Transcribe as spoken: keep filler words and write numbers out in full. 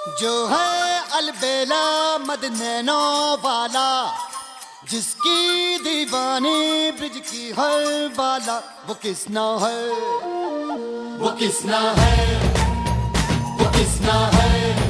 जो है अलबेला मद नैनो वाला, जिसकी दीवानी ब्रिज की हर बाला, वो किसना है, वो किसना है, वो किसना है।